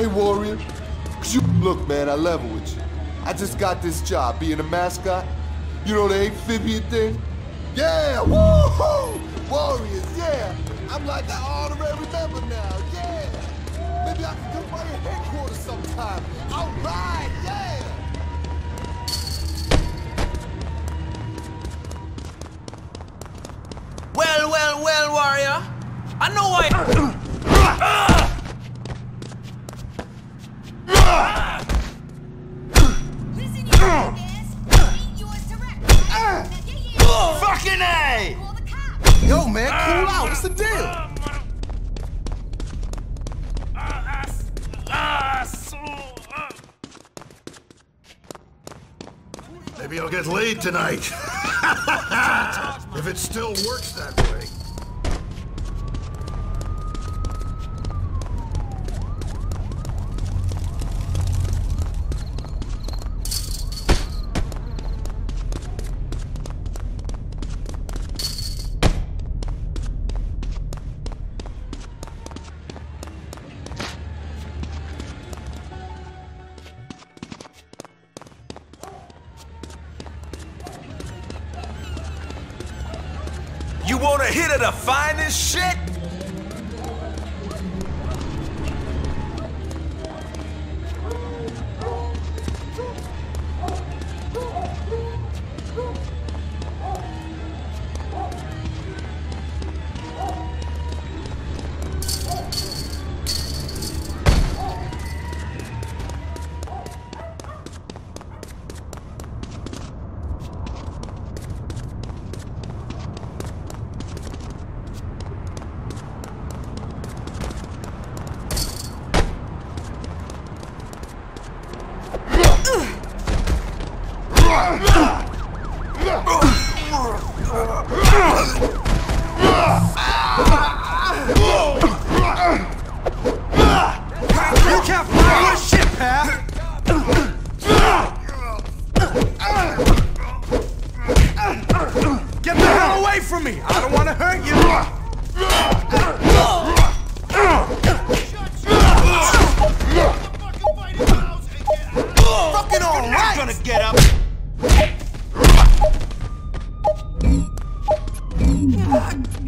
Hey, Warrior. Look, man, I level with you. I just got this job being a mascot. You know the Apephibian thing? Yeah, woohoo! Warriors, yeah. I'm like an honorary member now, yeah. Maybe I can come by your headquarters sometime. All right, yeah. Well, Warrior. I know why. Listen, you ass. Ain't yours to wreck. Fucking A! Call the cops. Yo, man, cool out. What's the deal? Maybe I'll get laid tonight. If it still works that way. You want a hit of the finest shit? You can't fly with shit, pal! Get the hell away from me! I don't want to hurt you! Fucking all right! Gonna get up!